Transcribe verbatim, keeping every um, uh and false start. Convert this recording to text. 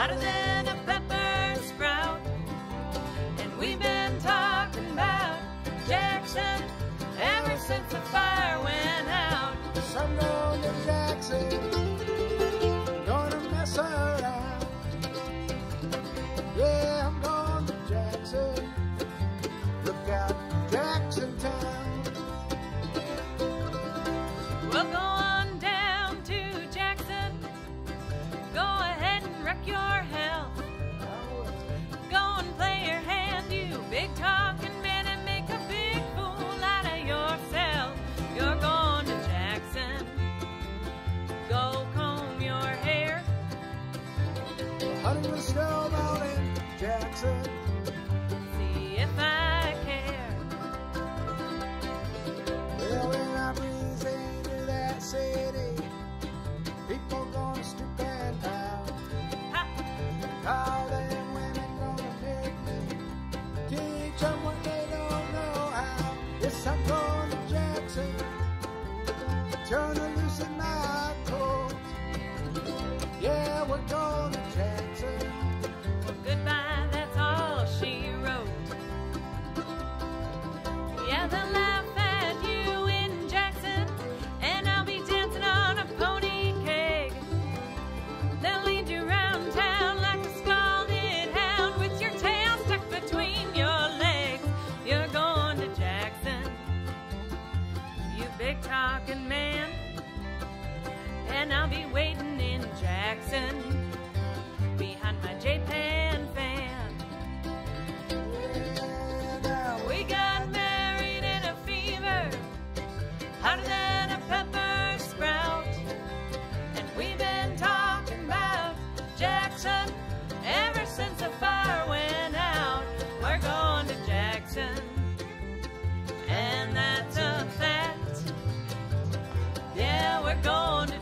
hotter than a pepper sprout. And we've been talking about Jackson ever since the fire went out. So I'm going to Jackson, gonna mess around. Yeah, I'm going to Jackson, look out Jackson Town. Well, go on down to Jackson, go ahead and wreck your health. Go and play your hand, you big talking man, and make a big fool out of yourself. You're going to Jackson, go comb your hair. Hunting the snowball in Jackson, See if I care. well, when I breeze into that city, people gonna stoop and bow. All them women gonna make me teach them what they don't know how. Yes, I'm going to Jackson, turn to loosen my coat. Yeah, we're going to Jackson. Well, goodbye, that's all she wrote. Yeah, they'll laugh at you in Jackson, and I'll be dancing on a pony keg. They'll lead you round town like a scalded hound with your tail stuck between your legs. You're going to Jackson, you big talking man, and I'll be waiting in Jackson behind my J-Pan fan. Yeah, now We got married in a fever, hotter than a pepper sprout. And we've been talking about Jackson ever since the fire went out. We're going to Jackson, and that's a fact. Yeah, we're going to